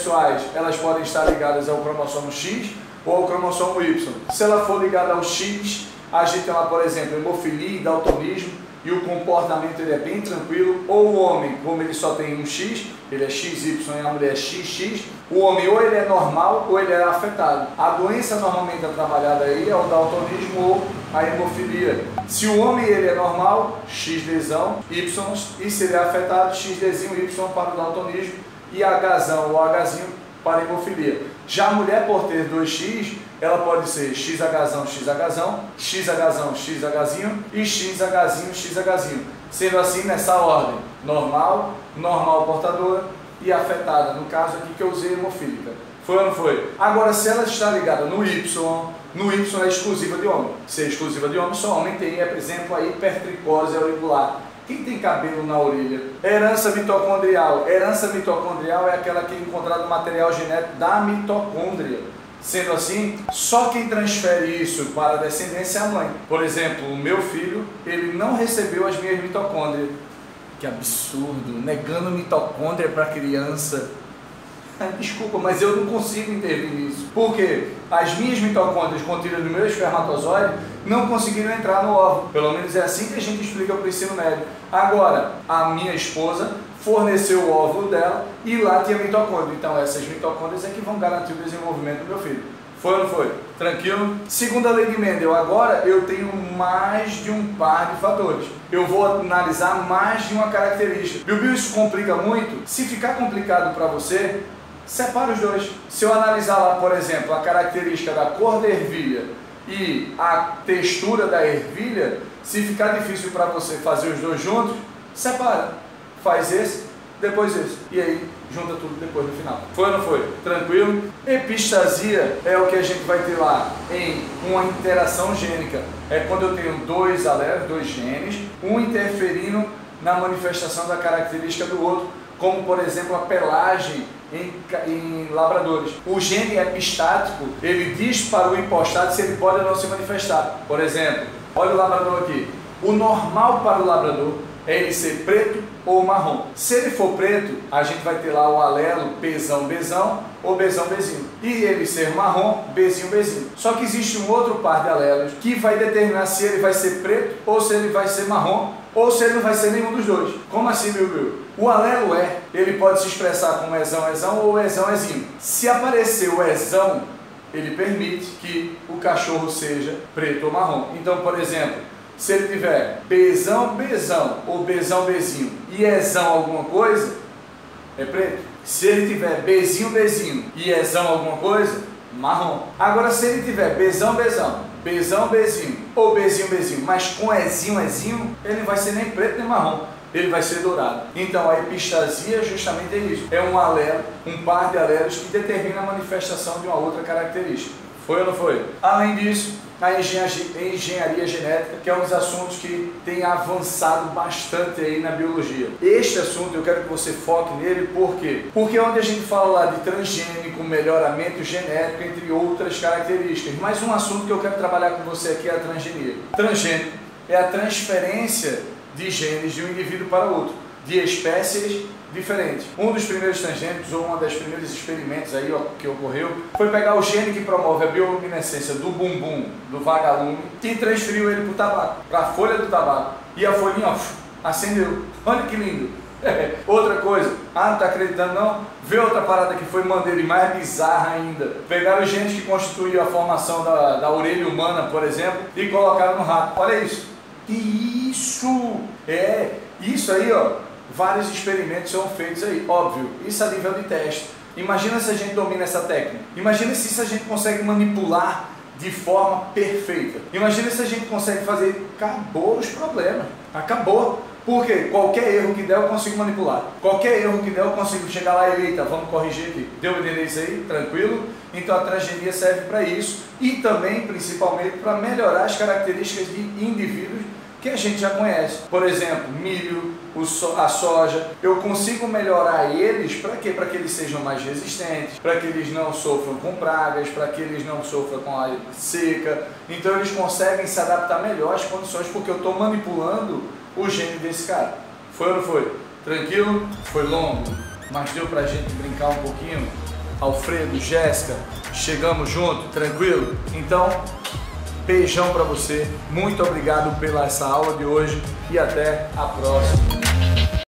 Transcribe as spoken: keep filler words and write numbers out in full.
sexuais, elas podem estar ligadas ao cromossomo X ou ao cromossomo Y. Se ela for ligada ao X, a gente tem lá, por exemplo, hemofilia e daltonismo, e o comportamento ele é bem tranquilo. Ou o homem, como ele só tem um X, ele é X Y e a mulher é X X, o homem ou ele é normal ou ele é afetado. A doença normalmente é trabalhada aí é o daltonismo ou a hemofilia. Se o homem ele é normal, X Dzão, Y, e se ele é afetado, X Dzinho, Y para o daltonismo e Hzão ou Hzinho para a hemofilia. Já a mulher, por ter dois X, ela pode ser XHzão, XHzão, XHzão, XHzinho e XHzinho, XHzinho. Sendo assim, nessa ordem, normal, normal portadora e afetada. No caso aqui que eu usei hemofílica. Foi ou não foi? Agora, se ela está ligada no Y, no Y é exclusiva de homem. Se é exclusiva de homem, só homem tem, por exemplo, a hipertricose auricular. Quem tem cabelo na orelha? Herança mitocondrial. Herança mitocondrial é aquela que é encontrada no material genético da mitocôndria. Sendo assim, só quem transfere isso para a descendência é a mãe. Por exemplo, o meu filho, ele não recebeu as minhas mitocôndrias. Que absurdo, negando mitocôndria para criança. Desculpa, mas eu não consigo intervir nisso. Por quê? As minhas mitocôndrias contidas no meu espermatozoide não conseguiram entrar no óvulo. Pelo menos é assim que a gente explica para o ensino médio. Agora, a minha esposa forneceu o óvulo dela e lá tinha mitocôndria. Então essas mitocôndrias é que vão garantir o desenvolvimento do meu filho. Foi ou não foi? Tranquilo? Segundo a lei de Mendel, agora eu tenho mais de um par de fatores. Eu vou analisar mais de uma característica. Bill Bill, isso complica muito? Se ficar complicado para você, separa os dois. Se eu analisar lá, por exemplo, a característica da cor da ervilha e a textura da ervilha, se ficar difícil para você fazer os dois juntos, separa. Faz esse, depois esse. E aí, junta tudo depois no final. Foi ou não foi? Tranquilo? Epistasia é o que a gente vai ter lá em uma interação gênica. É quando eu tenho dois alélos, dois genes, um interferindo na manifestação da característica do outro, como por exemplo a pelagem em, em labradores. O gene epistático, ele diz para o hipostático se ele pode ou não se manifestar. Por exemplo, olha o labrador aqui. O normal para o labrador é ele ser preto ou marrom. Se ele for preto, a gente vai ter lá o alelo Bzão, Bzão ou Bzão, Bzinho. E ele ser marrom, Bzinho, Bzinho. Só que existe um outro par de alelos que vai determinar se ele vai ser preto ou se ele vai ser marrom ou se ele não vai ser nenhum dos dois. Como assim, meu Bill? O alelo E, ele pode se expressar como Ezão, Ezão ou Ezão, Ezinho. Se aparecer o Ezão, ele permite que o cachorro seja preto ou marrom. Então, por exemplo, se ele tiver Bzão, Bzão ou Bzão, Bzinho e Ezão alguma coisa, é preto. Se ele tiver Bzinho, Bzinho e Ezão alguma coisa, marrom. Agora, se ele tiver Bzão, Bzão, Bzão, Bzinho ou Bzinho, Bzinho, mas com Ezinho, Ezinho, ele não vai ser nem preto nem marrom. Ele vai ser dourado. Então a epistasia justamente é isso. É um alelo, um par de alelos que determina a manifestação de uma outra característica. Foi ou não foi? Além disso, a engenharia genética, que é um dos assuntos que tem avançado bastante aí na biologia. Este assunto eu quero que você foque nele, por quê? Porque é onde a gente fala lá de transgênico, melhoramento genético, entre outras características. Mas um assunto que eu quero trabalhar com você aqui é a transgenia. Transgênico é a transferência de genes de um indivíduo para outro, de espécies diferentes. Um dos primeiros transgênicos, ou um dos primeiros experimentos aí, ó, que ocorreu, foi pegar o gene que promove a bioluminescência do bumbum, do vagalume, e transferiu ele para o tabaco, para a folha do tabaco. E a folhinha, ó, acendeu. Olha que lindo. Outra coisa, ah, não está acreditando não? Vê outra parada que foi maneira e mais bizarra ainda. Pegaram os genes que constituíam a formação da, da orelha humana, por exemplo, e colocaram no rato. Olha isso. Isso! É, isso aí, ó, vários experimentos são feitos aí, óbvio, isso a nível de teste. Imagina se a gente domina essa técnica. Imagina se isso a gente consegue manipular de forma perfeita. Imagina se a gente consegue fazer, acabou os problemas, acabou. Porque qualquer erro que der eu consigo manipular. Qualquer erro que der eu consigo chegar lá e, eita, vamos corrigir aqui. Deu para entender isso aí? Tranquilo? Então a transgenia serve para isso e também, principalmente, para melhorar as características de indivíduos que a gente já conhece. Por exemplo, milho, o so a soja. Eu consigo melhorar eles para quê? Para que eles sejam mais resistentes, para que eles não sofram com pragas, para que eles não sofram com a seca. Então eles conseguem se adaptar melhor às condições porque eu estou manipulando o gene desse cara. Foi ou não foi? Tranquilo? Foi longo, mas deu pra gente brincar um pouquinho Alfredo, Jéssica, chegamos junto, tranquilo? Então, beijão para você, muito obrigado pela essa aula de hoje e até a próxima.